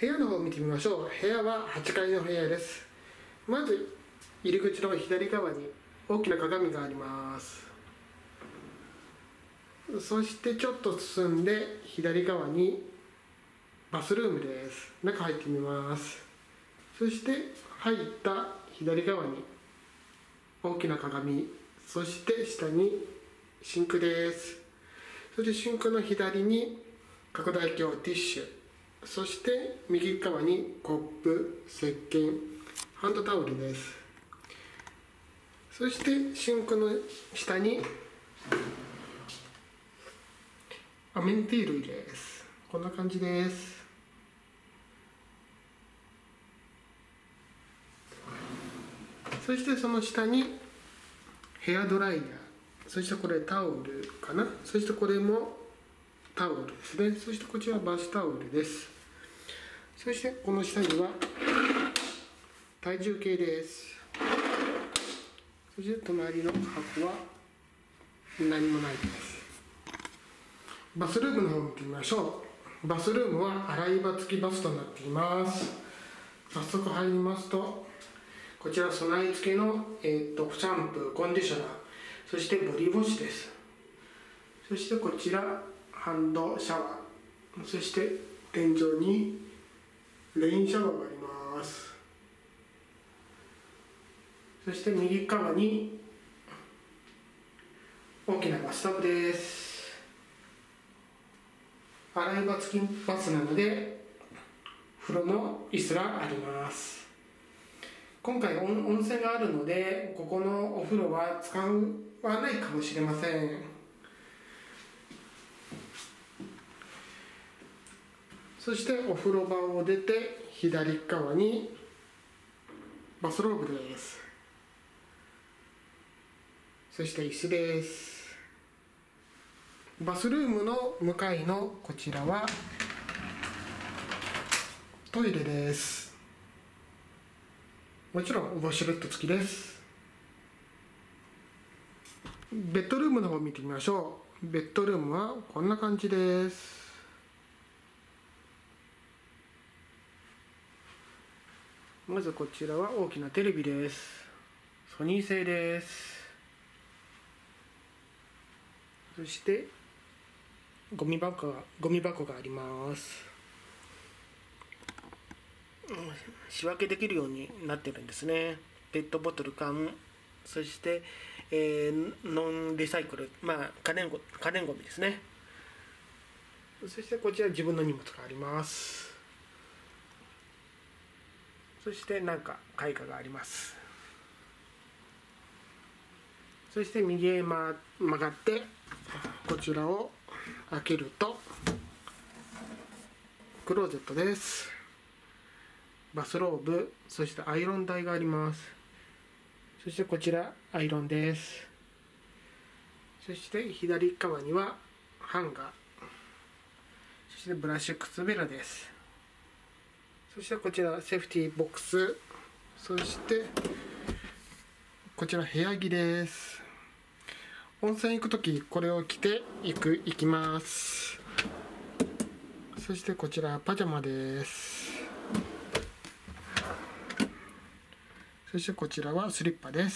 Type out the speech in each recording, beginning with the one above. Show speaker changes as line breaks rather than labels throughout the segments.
部屋の方を見てみましょう。部屋は8階の部屋です。まず入り口の左側に大きな鏡があります。そしてちょっと進んで左側にバスルームです。中入ってみます。そして入った左側に大きな鏡、そして下にシンクです。そしてシンクの左に拡大鏡、ティッシュ、そして右側にコップ、石鹸、ハンドタオルです。そしてシンクの下にアメニティ類です。こんな感じです。そしてその下にヘアドライヤー、そしてこれタオルかな、そしてこれもタオルですね。そしてこちらバスタオルです。そしてこの下には体重計です。そして隣の箱は何もないです。バスルームの方を見てみましょう。バスルームは洗い場付きバスとなっています。早速入りますと、こちら備え付けの、シャンプー、コンディショナー、そしてボディウォッシュです。そしてこちらハンドシャワー、そして天井にレインシャワーがあります。そして右側に大きなバスタブです。洗い場付きバスなので風呂の椅子があります。今回温泉があるのでここのお風呂は使わないかもしれません。そしてお風呂場を出て左側にバスローブです。そして椅子です。バスルームの向かいのこちらはトイレです。もちろんウォシュレット付きです。ベッドルームの方を見てみましょう。ベッドルームはこんな感じです。まずこちらは大きなテレビです。ソニー製です。そしてゴミ箱があります。仕分けできるようになってるんですね。ペットボトル缶、そして、ノンリサイクル、可燃ごみですね。そしてこちら自分の荷物があります。そして絵画があります。そして右へ曲がってこちらを開けるとクローゼットです。バスローブ、そしてアイロン台があります。そしてこちらアイロンです。そして左側にはハンガー、そしてブラシックスベラです。そしてこちらセーフティーボックス、そしてこちら部屋着です。温泉行くときこれを着て行きます。そしてこちらパジャマです。そしてこちらはスリッパです。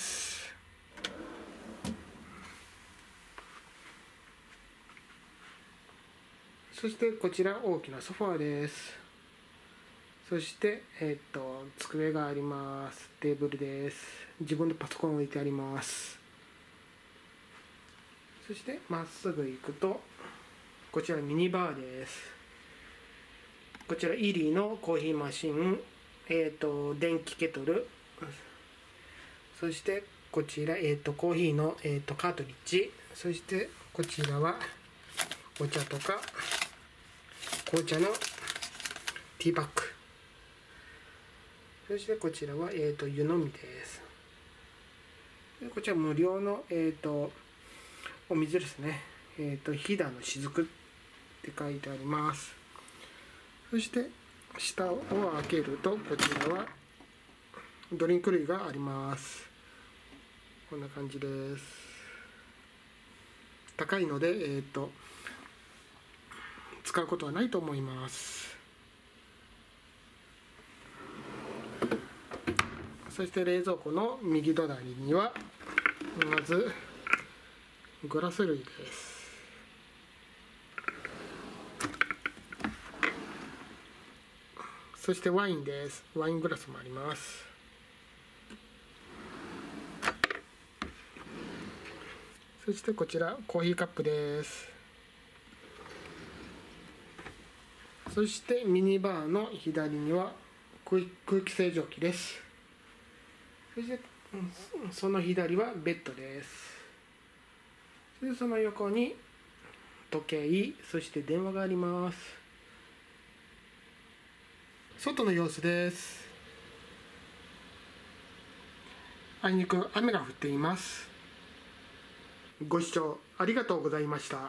そしてこちら大きなソファーです。そして机があります。テーブルです。自分のパソコンを置いてあります。そしてまっすぐ行くとこちらミニバーです。こちらイリーのコーヒーマシン、電気ケトル、そしてこちら、コーヒーの、カートリッジ、そしてこちらはお茶とか紅茶のティーバッグ、そしてこちらは、湯飲みです。でこちら無料の、お水ですね。飛騨の雫って書いてあります。そして下を開けるとこちらはドリンク類があります。こんな感じです。高いので、使うことはないと思います。 そして冷蔵庫の右隣にはまずグラス類です。そしてワインです。ワイングラスもあります。そしてこちらコーヒーカップです。そしてミニバーの左には空気清浄機です。そしてその左はベッドです。でその横に時計、そして電話があります。外の様子です。あいにく雨が降っています。ご視聴ありがとうございました。